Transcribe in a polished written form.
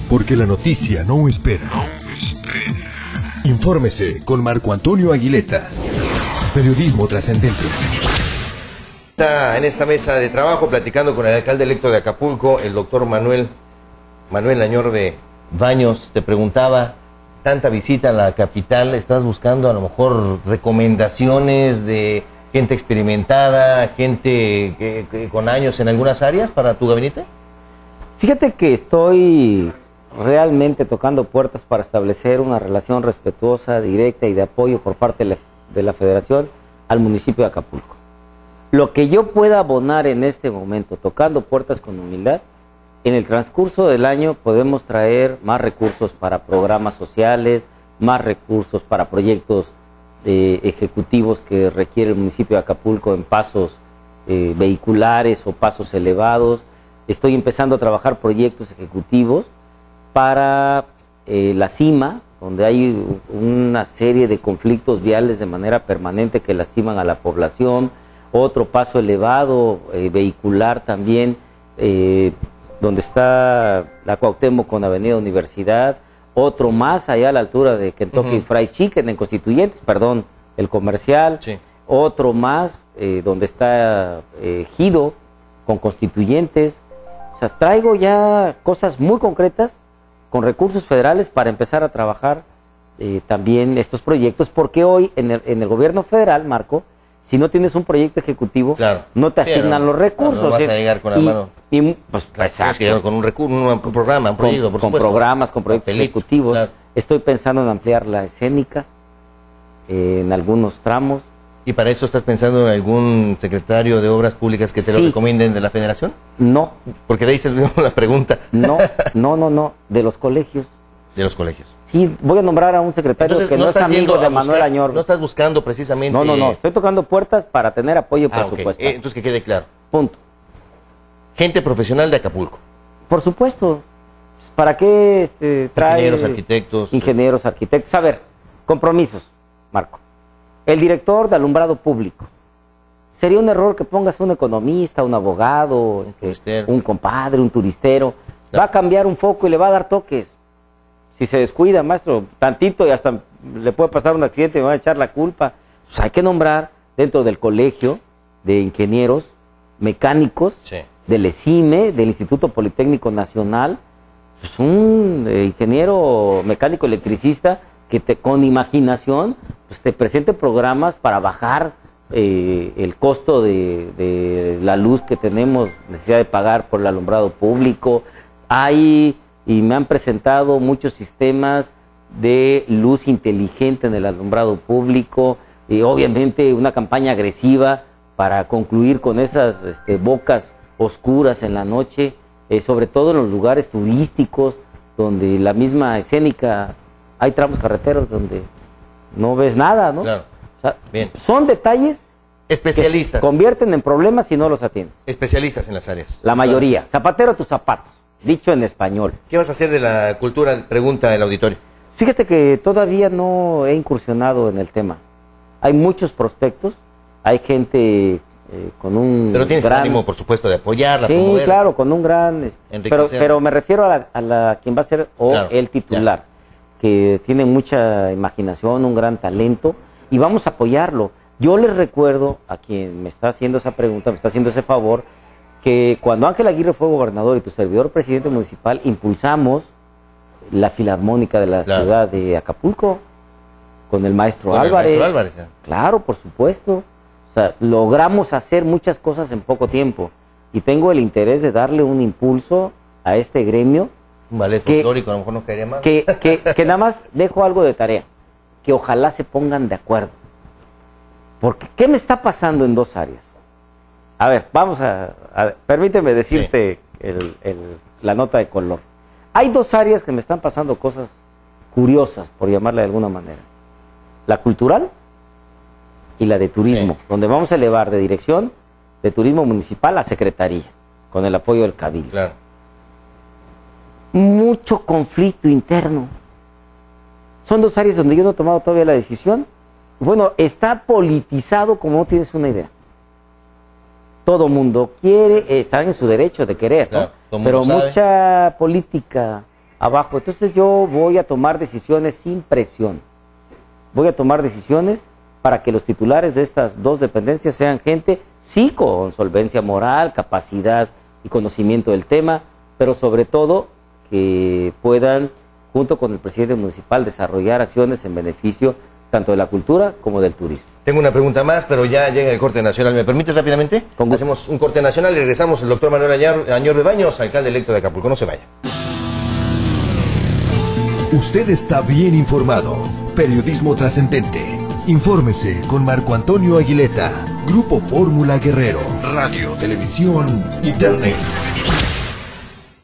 Porque la noticia no espera. Infórmese con Marco Antonio Aguileta. Periodismo trascendente. Está en esta mesa de trabajo platicando con el alcalde electo de Acapulco, el doctor Manuel Añorbe Baños. Te preguntaba, tanta visita a la capital, ¿estás buscando a lo mejor recomendaciones de gente experimentada, gente que con años en algunas áreas para tu gabinete? Fíjate que estoy realmente tocando puertas para establecer una relación respetuosa, directa y de apoyo por parte de la Federación al municipio de Acapulco. Lo que yo pueda abonar en este momento, tocando puertas con humildad, en el transcurso del año podemos traer más recursos para programas sociales, más recursos para proyectos ejecutivos que requiere el municipio de Acapulco en pasos vehiculares o pasos elevados. Estoy empezando a trabajar proyectos ejecutivos para la cima, donde hay una serie de conflictos viales de manera permanente que lastiman a la población. Otro paso elevado, vehicular también, donde está la Cuauhtémoc con Avenida Universidad. Otro más allá a la altura de Kentucky Fried Chicken en Constituyentes, perdón, el comercial. Sí. Otro más donde está Gido con Constituyentes. O sea, traigo ya cosas muy concretas con recursos federales para empezar a trabajar también estos proyectos, porque hoy en el gobierno federal, Marco, si no tienes un proyecto ejecutivo, claro, no te asignan los recursos. No vas a llegar con la mano. Pues, exacto. Que llegar con un recurso, un programa, un proyecto, por supuesto. Con programas, con proyectos ejecutivos. Claro. Estoy pensando en ampliar la escénica en algunos tramos. ¿Y para eso estás pensando en algún secretario de Obras Públicas que te lo recomienden de la Federación? No. Porque de ahí se la pregunta. No, de los colegios. De los colegios. Sí, voy a nombrar a un secretario. Entonces, que no es amigo de Manuel Añorbe. No estás buscando precisamente... No, estoy tocando puertas para tener apoyo presupuestario. Okay. Entonces que quede claro. Punto. Gente profesional de Acapulco. Por supuesto. ¿Para qué trae... Ingenieros, arquitectos. Ingenieros, arquitectos. A ver, compromisos, Marco. El director de alumbrado público. Sería un error que pongas un economista, un abogado, un compadre, un turistero. Claro. Va a cambiar un foco y le va a dar toques. Si se descuida, maestro, tantito y hasta le puede pasar un accidente y me va a echar la culpa. Pues hay que nombrar dentro del colegio de ingenieros mecánicos, del ESIME, del Instituto Politécnico Nacional, pues un ingeniero mecánico electricista que con imaginación pues te presente programas para bajar el costo de la luz que tenemos necesidad de pagar por el alumbrado público. Y me han presentado muchos sistemas de luz inteligente en el alumbrado público, y obviamente una campaña agresiva para concluir con esas bocas oscuras en la noche, sobre todo en los lugares turísticos, donde la misma escénica, hay tramos carreteros donde no ves nada, ¿no? Claro. O sea, bien. Son detalles especialistas que se convierten en problemas si no los atiendes. Especialistas en las áreas. La mayoría. Zapatero a tus zapatos. Dicho en español. ¿Qué vas a hacer de la cultura? Pregunta del auditorio. Fíjate que todavía no he incursionado en el tema. Hay muchos prospectos, hay gente con un Pero tienes gran... ánimo, por supuesto, de apoyarla, sí, promoverla. Claro, con un gran... Pero me refiero a quien va a ser el titular, que tiene mucha imaginación, un gran talento, y vamos a apoyarlo. Yo les recuerdo a quien me está haciendo esa pregunta, me está haciendo ese favor, que cuando Ángel Aguirre fue gobernador y tu servidor presidente municipal, impulsamos la filarmónica de la ciudad de Acapulco con el maestro Álvarez. Claro, por supuesto. O sea, logramos hacer muchas cosas en poco tiempo y tengo el interés de darle un impulso a este gremio. Un ballet folclórico, a lo mejor no caería más. Que nada más dejo algo de tarea, que ojalá se pongan de acuerdo. Porque, ¿qué me está pasando en dos áreas? A ver, permíteme decirte la nota de color. Hay dos áreas que me están pasando cosas curiosas, por llamarle de alguna manera. La cultural y la de turismo, donde vamos a elevar de dirección de turismo municipal a secretaría, con el apoyo del Cabildo. Claro. Mucho conflicto interno. Son dos áreas donde yo no he tomado todavía la decisión. Bueno, está politizado como no tienes una idea. Todo mundo quiere, está en su derecho de querer, ¿no? Claro, pero mucha política abajo. Entonces yo voy a tomar decisiones sin presión. Voy a tomar decisiones para que los titulares de estas dos dependencias sean gente, sí, con solvencia moral, capacidad y conocimiento del tema, pero sobre todo que puedan, junto con el presidente municipal, desarrollar acciones en beneficio tanto de la cultura como del turismo. Tengo una pregunta más, pero ya llega el corte nacional. ¿Me permites rápidamente? Hacemos un corte nacional y regresamos. El doctor Manuel Añorbe Baños, alcalde electo de Acapulco. No se vaya. Usted está bien informado. Periodismo trascendente. Infórmese con Marco Antonio Aguileta. Grupo Fórmula Guerrero. Radio, televisión, internet.